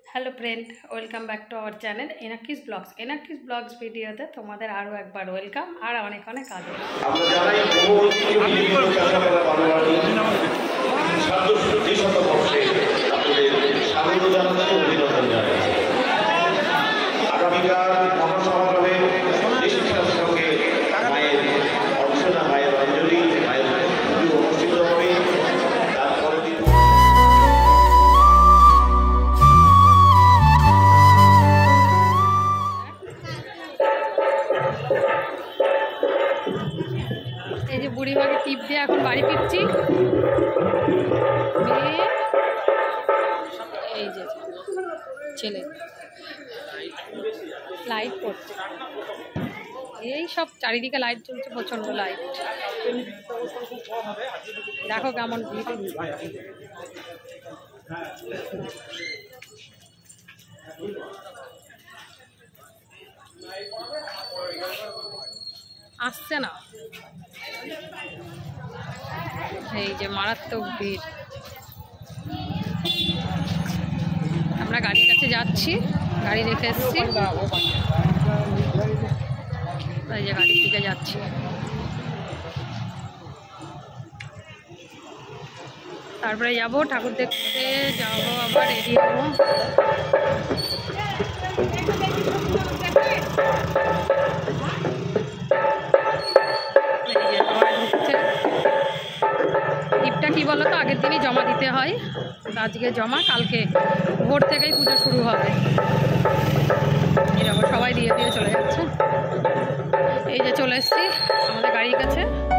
Hello friend welcome back to our channel Enakshi's blogs. Enakshi's blogs वीडियोते तुम्हारे आरो एक बार वेलकम और अनेक अनेक आगे আমরা জানাই বহু ঐতিহ্যবাহী কাঁচাপাড়া বারোয়ারি সার্ধশতী শতবর্ষে আপনাদের স্বাগত জানাচ্ছি, অভিনন্দন জানাচ্ছি। আগামীকাল মহাসমারোহে দেশিকার সঙ্গে মায়ের অর্চনা, মায়ের অঞ্জলি, মায়ের পুজো অনুষ্ঠিত হবে। তারপরে দিন এই যে বুড়িমাকে টিপ দিয়ে এখন বাড়ি ফিরছি। এই যে ছেলে লাইট পড়ছে, এই সব চারিদিকে লাইট চলছে, প্রচন্ড লাইট। দেখো কেমন ভিড়। আসছে না, এই যে মারাত্মক ভিড়। আমরা গাড়ির কাছে যাচ্ছি, গাড়ি রেখে এসেছি, এই যে গাড়ির দিকে যাচ্ছি। তারপরে যাব ঠাকুর দেখতে, যাবো আবার রেডি হবো। টিপটা কি বলো তো, আগের দিনই জমা দিতে হয়, আজকে জমা, কালকে ভোর থেকেই পুজো শুরু হবে। এরকম সবাই দিয়ে দিয়ে চলে যাচ্ছে। এই যে চলে এসেছি আমাদের গাড়ির কাছে।